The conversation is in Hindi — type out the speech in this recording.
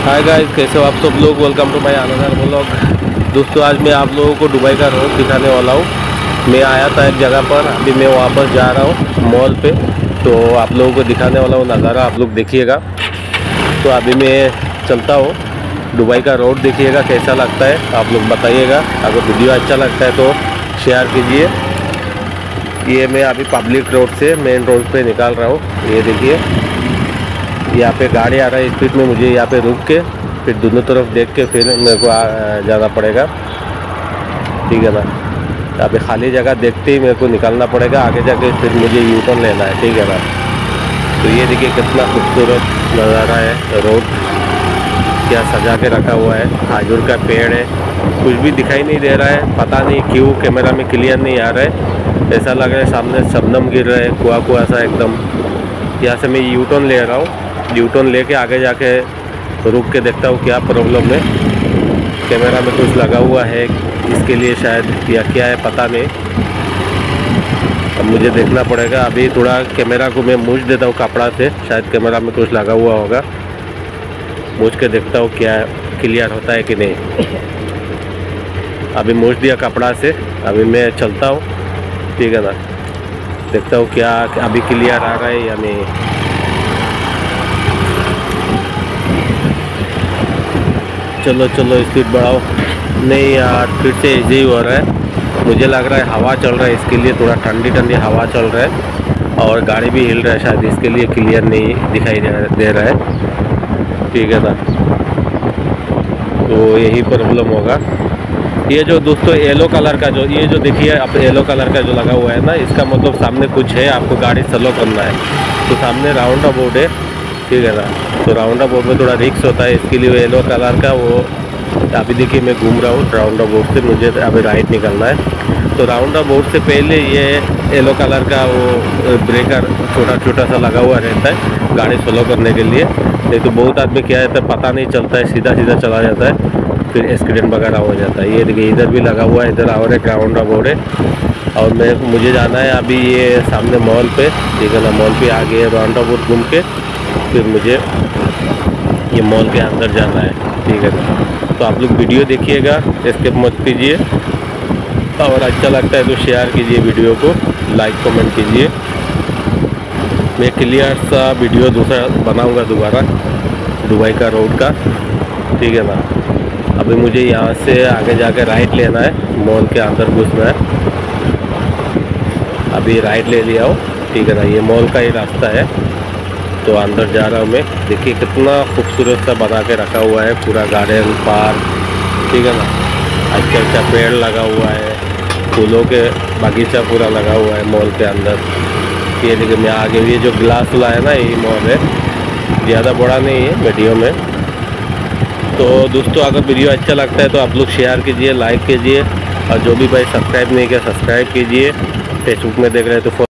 हाय गाइस, कैसे हो आप सब लोग। Welcome to my another vlog. दोस्तों, आज मैं आप लोगों को दुबई का रोड दिखाने वाला हूँ। मैं आया था एक जगह पर, अभी मैं वापस जा रहा हूँ मॉल पे, तो आप लोगों को दिखाने वाला हूँ नज़ारा। आप लोग देखिएगा। तो अभी मैं चलता हूँ, दुबई का रोड देखिएगा कैसा लगता है, आप लोग बताइएगा। अगर वीडियो अच्छा लगता है तो शेयर कीजिए। ये मैं अभी पब्लिक रोड से मेन रोड पे निकाल रहा हूँ। ये देखिए, यहाँ पे गाड़ी आ रहा है स्पीड में, मुझे यहाँ पे रुक के फिर दोनों तरफ देख के फिर मेरे को जाना पड़ेगा, ठीक है ना। यहाँ पे खाली जगह देखते ही मेरे को निकलना पड़ेगा, आगे जाके फिर मुझे यू टर्न लेना है, ठीक है ना। तो ये देखिए कितना खूबसूरत नज़ारा है। रोड क्या सजा के रखा हुआ है, खजूर का पेड़ है। कुछ भी दिखाई नहीं दे रहा है, पता नहीं क्यों कैमरा में क्लियर नहीं आ रहा है। ऐसा लग रहा है सामने शबनम गिर रहा है, कुआ कुआ सा एकदम। यहाँ से मैं यू टर्न ले रहा हूँ। यू टर्न लेके आगे जाके रुक के देखता हूँ क्या प्रॉब्लम है, कैमरा में कुछ लगा हुआ है इसके लिए शायद, या क्या है पता नहीं। अब मुझे देखना पड़ेगा। अभी थोड़ा कैमरा को मैं मूछ देता हूँ कपड़ा से, शायद कैमरा में कुछ लगा हुआ होगा। मूछ के देखता हूँ क्या क्लियर होता है कि नहीं। अभी मूछ दिया कपड़ा से, अभी मैं चलता हूँ, ठीक है ना। देखता हूँ क्या अभी क्लियर आ रहा है या नहीं। चलो चलो स्पीड बढ़ाओ। नहीं यार, फिर से ऐसे ही हो रहा है। मुझे लग रहा है हवा चल रहा है, इसके लिए थोड़ा ठंडी ठंडी हवा चल रहा है, और गाड़ी भी हिल रहा है, शायद इसके लिए क्लियर नहीं दिखाई दे रहा है, ठीक है ना। तो यही प्रॉब्लम होगा। ये जो दोस्तों येलो कलर का जो ये जो देखिए अब येलो कलर का जो लगा हुआ है ना, इसका मतलब सामने कुछ है, आपको गाड़ी स्लो करना है। तो सामने राउंड अबाउट है, ठीक है ना। तो राउंड अबाउट में थोड़ा रिक्स होता है, इसके लिए येलो कलर का वो। अभी देखिए मैं घूम रहा हूँ राउंड अबाउट से, मुझे अभी राइट निकलना है। तो राउंड अबाउट से पहले ये येलो कलर का वो ब्रेकर छोटा छोटा सा लगा हुआ रहता है गाड़ी स्लो करने के लिए। नहीं तो बहुत आदमी क्या रहता है पता नहीं चलता है, सीधा सीधा चला जाता है, फिर एक्सीडेंट वगैरह हो जाता है। ये देखिए इधर भी लगा हुआ है, इधर और एक राउंड अबाउट है। और मुझे जाना है अभी ये सामने मॉल पे, ठीक है ना। मॉल पे आ गए, राउंड अबाउट घूम के फिर मुझे ये मॉल के अंदर जाना है, ठीक है ना। तो आप लोग वीडियो देखिएगा, स्किप मत कीजिए, और अच्छा लगता है तो शेयर कीजिए वीडियो को, लाइक कमेंट कीजिए। मैं क्लियर सा वीडियो दूसरा बनाऊंगा दोबारा दुबई का रोड का, ठीक है ना। अभी मुझे यहाँ से आगे जाके राइट लेना है, मॉल के अंदर घुसना है। अभी राइट ले लिया हो, ठीक है ना। ये मॉल का ही रास्ता है, तो अंदर जा रहा हूँ मैं। देखिए कितना खूबसूरत सा बना के रखा हुआ है, पूरा गार्डन पार्क, ठीक है ना। अच्छा अच्छा पेड़ लगा हुआ है, फूलों के बगीचा पूरा लगा हुआ है मॉल के अंदर। ये देखिए मैं आगे, ये जो ग्लास वाला है ना, यही मॉल है, ज़्यादा बड़ा नहीं है, मीडियम है। तो दोस्तों, अगर वीडियो अच्छा लगता है तो आप लोग शेयर कीजिए, लाइक कीजिए, और जो भी भाई सब्सक्राइब नहीं किया सब्सक्राइब कीजिए। फेसबुक में देख रहे हैं तो